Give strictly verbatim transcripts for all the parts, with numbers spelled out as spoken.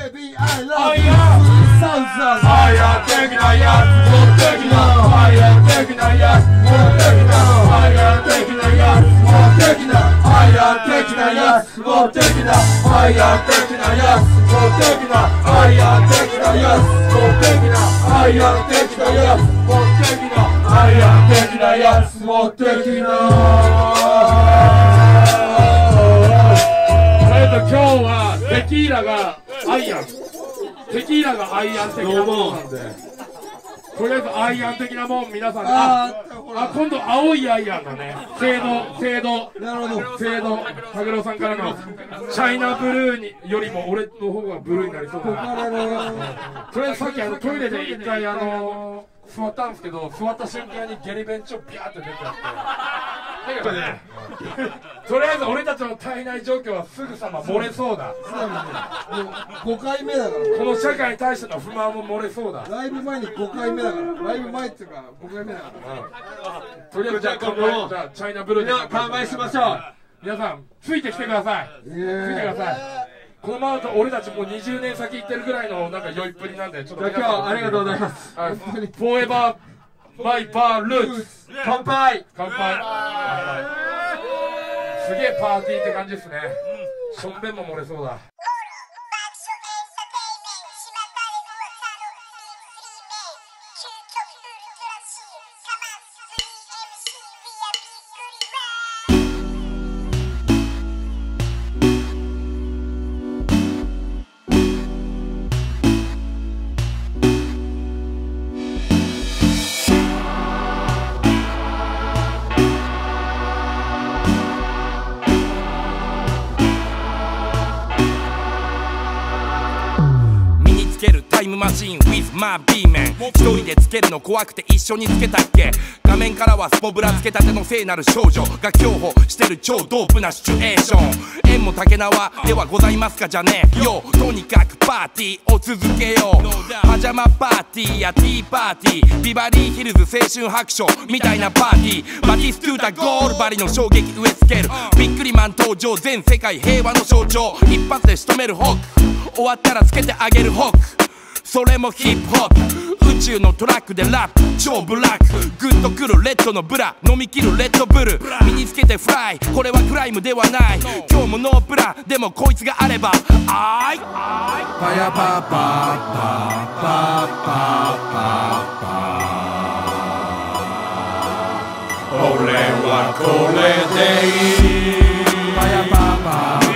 ベビー I love あ you いやサウザーあいや的なやつも的なあいや的なやつも的なあいや的なやつも的なあいや的なやつも的なあいや的なやつも的なあいや的なやつも的なあいや的なやつも的なあいや的なやつも的な今日はテキーラがアイアンテキーラがアイアン的なものなんでとりあえずアイアン的なもん皆さんああ今度青いアイアンだねフェードフェードなるほどフェードタグロさんからのチャイナブルーによりも俺の方がブルーになりそうだなとりあえずさっきあのトイレで一回あの座ったんですけど座った瞬間にゲリベンチをビャーって出てあってだからねとりあえず俺たちの体内状況はすぐさま漏れそうだごかいめだからこの社会に対しての不満も漏れそうだライブ前にごかいめだからライブ前っていうかごかいめだからとりあえずじゃあ乾杯じゃあチャイナブルーで乾杯しましょう皆さんついてきてくださいついてくださいこのままだと俺たちもうにじゅうねん先行ってるぐらいのなんか酔いっぷりなんでちょっと今日はありがとうございますフォーエバーマイバールーツ乾杯乾杯すげえパーティーって感じですねしょんべんも漏れそうだタイムマシーン with my B-man 一人でつけるの怖くて一緒につけたっけ画面からはスポブラつけたての聖なる少女が競歩してる超ドープなシチュエーション縁も竹縄ではございますかじゃねえよとにかくパーティーを続けようパジャマパーティーやティーパーティービバリーヒルズ青春白書みたいなパーティーバティストゥータゴールバリの衝撃植え付けるビックリマン登場全世界平和の象徴一発で仕留めるホーク終わったらつけてあげるホークそれもヒップホップ宇宙のトラックでラップ超ブラックグッとくるレッドのブラ飲み切るレッドブル身につけてフライこれはクライムではない今日もノープランでもこいつがあればあいパヤパパパパパパ俺はこれでいいパヤパパ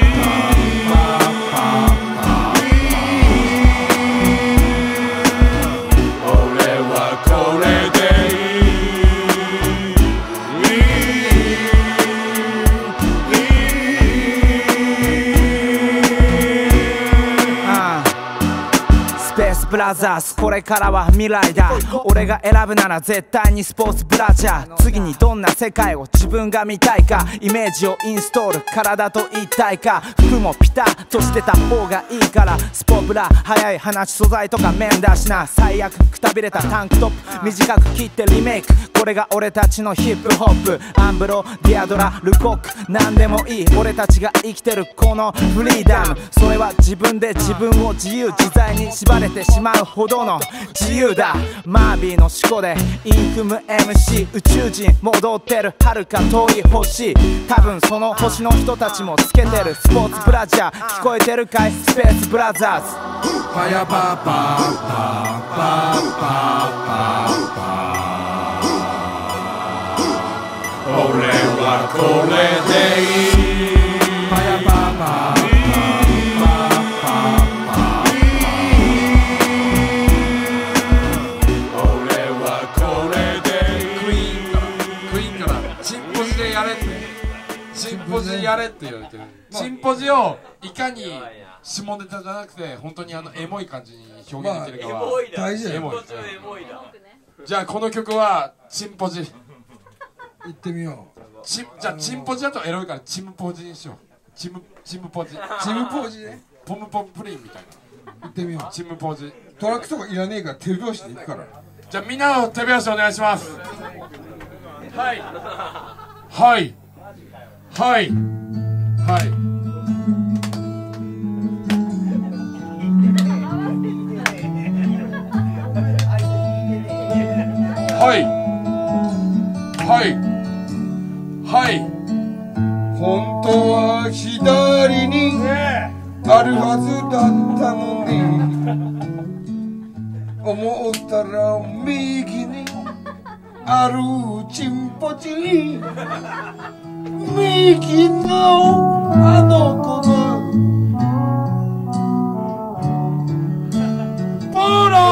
ブラザーズこれからは未来だ俺が選ぶなら絶対にスポーツブラジャー次にどんな世界を自分が見たいかイメージをインストール体と一体化服もピタッとしてた方がいいからスポブラ早い話素材とか面だしな最悪くたびれたタンクトップ短く切ってリメイクこれが俺たちのヒップホップアンブロディアドラルコック何でもいい俺たちが生きてるこのフリーダムそれは自分で自分を自由自在に縛れてしまうほどの自由だマービーの思考でインフム エムシー 宇宙人戻ってる遥か遠い星多分その星の人たちもつけてるスポーツブラジャー聞こえてるかいスペースブラザーズパヤパパパパパパパ俺はこれでいいパヤパパチンポジやれって言われてるチンポジをいかに下ネタじゃなくて本当にあのエモい感じに表現できるかは大事だよじゃあこの曲はチンポジ行ってみようチじゃあチンポジだとエロいからチムポジにしようチムチムポジチムポジねポムポムプリンみたいな行ってみようチムポジトラックとかいらねえから手拍子で行くからじゃあみんなの手拍子お願いしますはいはいはいはいはいはいはい本当は左にあるはずだったのに思ったら右にあるチンポチ右のあの子がポーラ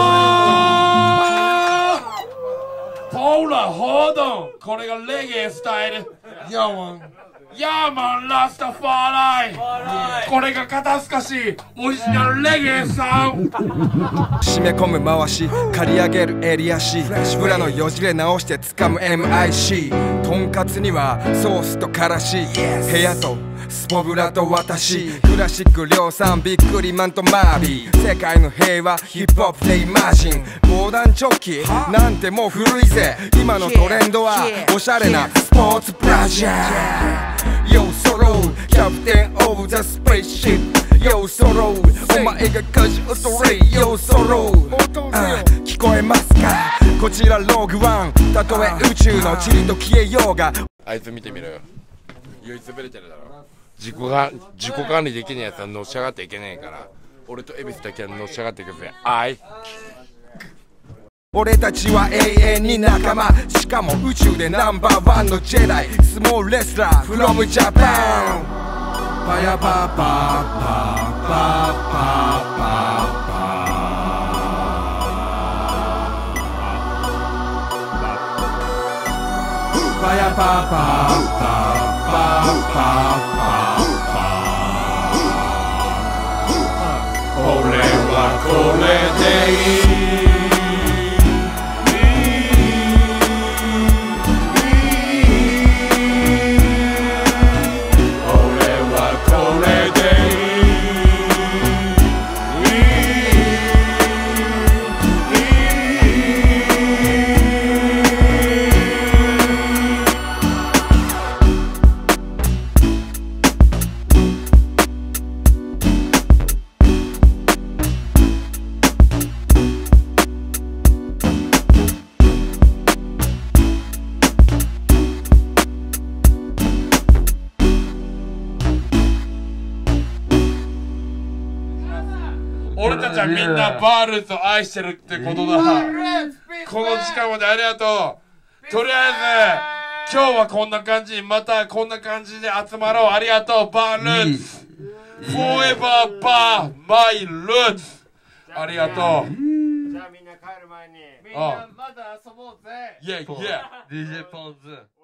ーポーラーホードンこれがレゲエスタイルヤーマンヤーマンラスタファーライこれが肩透かしオリジナルレゲエさん締め込む回し刈り上げる襟足裏のよじれ直して掴む エムアイシー とんかつにはソースとからし部屋とスポブラと私クラシック量産ビックリマンとマービー世界の平和ヒップホップでイマージン防弾チョッキなんてもう古いぜ今のトレンドはおしゃれなスポーツブラジャーYo solo キャプテンオブザスペースシップ Yo solo お前が歌詞をそれ Yo solo 聞こえますかこちらローグワンたとえ宇宙の塵と消えようがあいつ見てみろよ唯一ブレてるだろ自己が自己管理できねえやつはのし上がっていけねえから俺と恵比寿だけはのし上がっていくぜあい俺たちは永遠に仲間しかも宇宙でナンバーワンのジェダイスモールレスラー from Japan パヤパパパパパパパヤパパパパパ俺はこれでいい俺たちはみんなバールーツを愛してるってことだ。この時間までありがとう。とりあえず今日はこんな感じ、またこんな感じで集まろう。ありがとうバールーツ Forever Bar My Roots ありがとう。 じゃあみんな帰る前にみんなまだ遊ぼうぜ。 イェイイェイ ディージェー ポンズ